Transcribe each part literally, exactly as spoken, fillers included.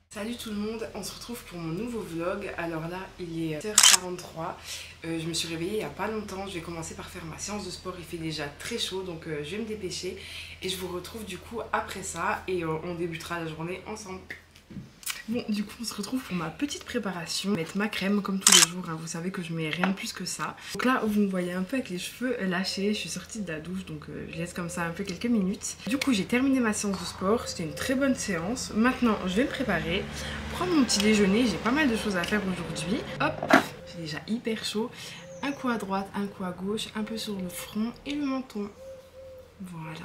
Salut tout le monde, on se retrouve pour mon nouveau vlog. Alors là il est sept heures quarante-trois, euh, je me suis réveillée il n'y a pas longtemps. Je vais commencer par faire ma séance de sport, il fait déjà très chaud donc euh, je vais me dépêcher. Et je vous retrouve du coup après ça et euh, on débutera la journée ensemble. Bon, du coup on se retrouve pour ma petite préparation. Je vais mettre ma crème comme tous les jours, hein. Vous savez que je mets rien de plus que ça. Donc là vous me voyez un peu avec les cheveux lâchés, je suis sortie de la douche donc euh, je laisse comme ça un peu quelques minutes. Du coup j'ai terminé ma séance de sport, c'était une très bonne séance. Maintenant je vais me préparer, prendre mon petit déjeuner, j'ai pas mal de choses à faire aujourd'hui. Hop, j'ai déjà hyper chaud. Un coup à droite, un coup à gauche, un peu sur le front et le menton. Voilà.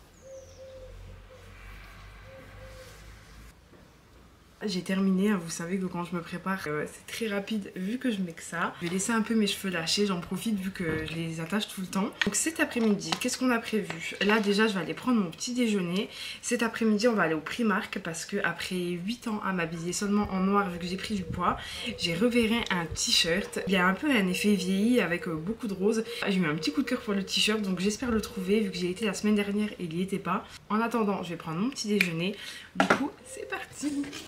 J'ai terminé, vous savez que quand je me prépare, euh, c'est très rapide vu que je mets que ça. Je vais laisser un peu mes cheveux lâchés, j'en profite vu que je les attache tout le temps. Donc cet après-midi, qu'est-ce qu'on a prévu? Là déjà, je vais aller prendre mon petit déjeuner. Cet après-midi, on va aller au Primark parce que après huit ans à m'habiller seulement en noir vu que j'ai pris du poids, j'ai reverré un t-shirt. Il y a un peu un effet vieilli avec euh, beaucoup de rose. J'ai mis un petit coup de cœur pour le t-shirt, donc j'espère le trouver vu que j'ai été la semaine dernière et il n'y était pas. En attendant, je vais prendre mon petit déjeuner. Du coup, c'est parti!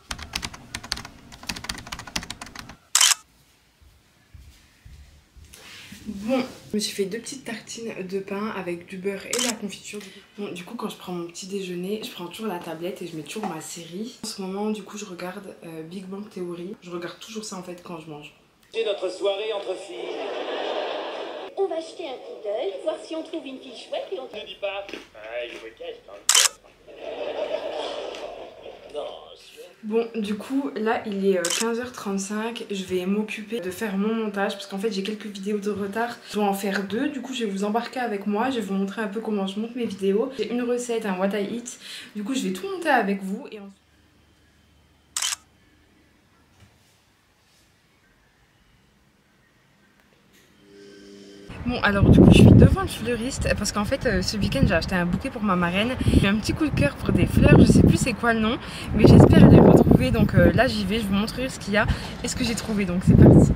Bon, je me suis fait deux petites tartines de pain avec du beurre et de la confiture. Bon, du coup, quand je prends mon petit déjeuner, je prends toujours la tablette et je mets toujours ma série. En ce moment, du coup, je regarde euh, Big Bang Theory. Je regarde toujours ça en fait quand je mange. C'est notre soirée entre filles. On va jeter un coup d'œil, voir si on trouve une fille chouette et on... Ne dis pas. Ah, il me cache dans le coffre. Non, Bon, du coup, là, il est quinze heures trente-cinq. Je vais m'occuper de faire mon montage parce qu'en fait, j'ai quelques vidéos de retard. Je dois en faire deux. Du coup, je vais vous embarquer avec moi. Je vais vous montrer un peu comment je monte mes vidéos. J'ai une recette, un what I eat. Du coup, je vais tout monter avec vous et ensuite... Bon, alors du coup je suis devant le fleuriste parce qu'en fait euh, ce week-end j'ai acheté un bouquet pour ma marraine. J'ai un petit coup de cœur pour des fleurs, je sais plus c'est quoi le nom, mais j'espère les retrouver. Donc euh, là j'y vais, je vous montrerai ce qu'il y a et ce que j'ai trouvé, donc c'est parti.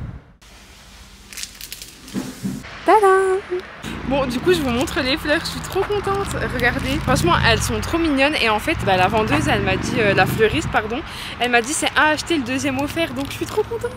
Tada! Bon, du coup je vous montre les fleurs, je suis trop contente, regardez. Franchement elles sont trop mignonnes et en fait bah, la vendeuse elle m'a dit, euh, la fleuriste pardon, elle m'a dit c'est à acheter le deuxième offert, donc je suis trop contente.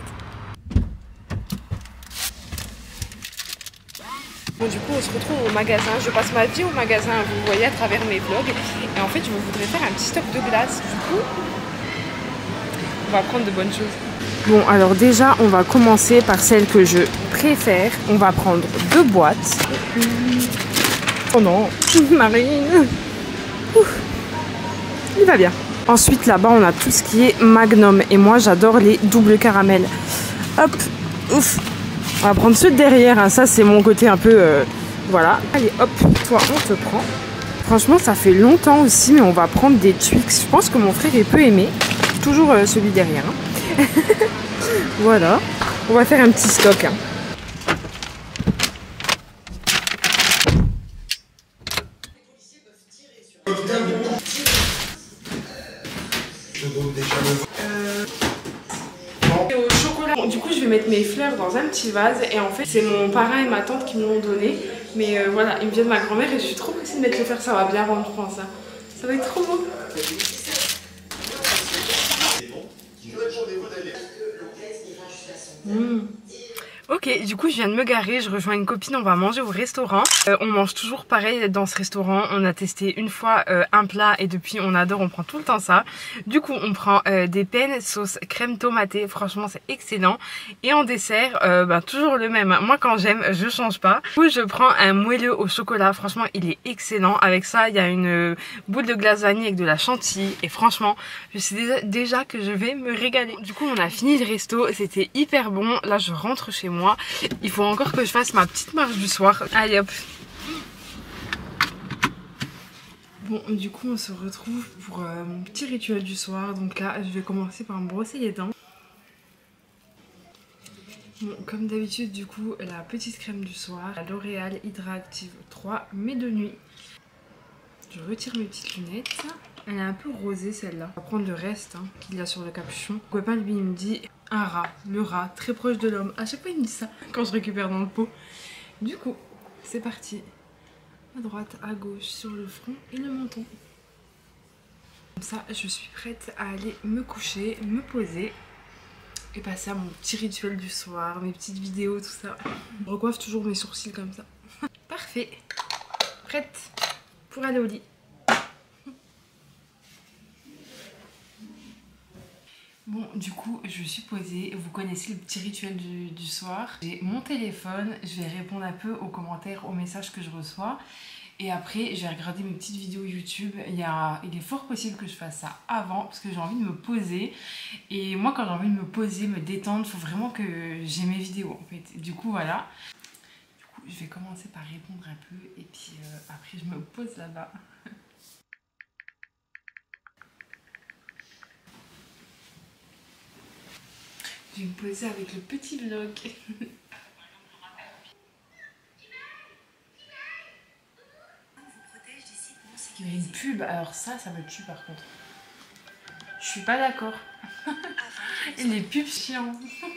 Bon, du coup on se retrouve au magasin, je passe ma vie au magasin, vous le voyez à travers mes vlogs. Et en fait je voudrais faire un petit stock de glace, du coup on va prendre de bonnes choses. Bon, alors déjà on va commencer par celle que je préfère. On va prendre deux boîtes. Oh non, Marine. Ouf. Il va bien. Ensuite là-bas on a tout ce qui est Magnum et moi j'adore les doubles caramels. Hop, ouf. On va prendre ceux de derrière, hein. Ça c'est mon côté un peu... Euh, voilà. Allez hop, toi on te prend. Franchement ça fait longtemps aussi, mais on va prendre des Twix. Je pense que mon frère il peut aimer. Toujours euh, celui derrière. Hein. Voilà. On va faire un petit stock. Hein. Euh... Au chocolat. Bon, du coup je vais mettre mes fleurs dans un petit vase et en fait c'est mon parrain et ma tante qui me l'ont donné, mais euh, voilà, ils me viennent de ma grand-mère et je suis trop pressée de mettre les fleurs, ça va bien rendre, je pense. Ça, ça va être trop beau. Mmh. Ok, du coup je viens de me garer, je rejoins une copine, on va manger au restaurant. Euh, on mange toujours pareil dans ce restaurant, on a testé une fois euh, un plat et depuis on adore, on prend tout le temps ça. Du coup on prend euh, des penne sauce crème tomatée, franchement c'est excellent. Et en dessert, euh, bah, toujours le même, moi quand j'aime je change pas. Du coup je prends un moelleux au chocolat, franchement il est excellent. Avec ça il y a une euh, boule de glace vanille avec de la chantilly et franchement je sais déjà, déjà que je vais me régaler. Du coup on a fini le resto, c'était hyper bon, là je rentre chez moi. Moi. Il faut encore que je fasse ma petite marche du soir. Allez hop. Bon, du coup on se retrouve pour euh, mon petit rituel du soir. Donc là je vais commencer par me brosser les dents. Bon, comme d'habitude du coup la petite crème du soir, la L'Oréal Hydra Active trois, mais de nuit. Je retire mes petites lunettes. Elle est un peu rosée celle-là. On va prendre le reste hein, qu'il y a sur le capuchon. Mon copain lui il me dit un rat, le rat très proche de l'homme. À chaque fois il me dit ça quand je récupère dans le pot. Du coup c'est parti. À droite, à gauche, sur le front et le menton. Comme ça, je suis prête à aller me coucher, me poser et passer à mon petit rituel du soir, mes petites vidéos, tout ça. Je recoiffe toujours mes sourcils comme ça. Parfait. Prête pour aller au lit. Bon, du coup, je suis posée. Vous connaissez le petit rituel du, du soir. J'ai mon téléphone, je vais répondre un peu aux commentaires, aux messages que je reçois. Et après, je vais regarder mes petites vidéos YouTube. Il, y a, il est fort possible que je fasse ça avant parce que j'ai envie de me poser. Et moi, quand j'ai envie de me poser, me détendre, il faut vraiment que j'ai mes vidéos en fait. Du coup, voilà. Du coup, je vais commencer par répondre un peu et puis euh, après, je me pose là-bas. Je vais me poser avec le petit vlog. Il y a une pub, alors ça, ça me tue par contre. Je suis pas d'accord. Les pubs chiants.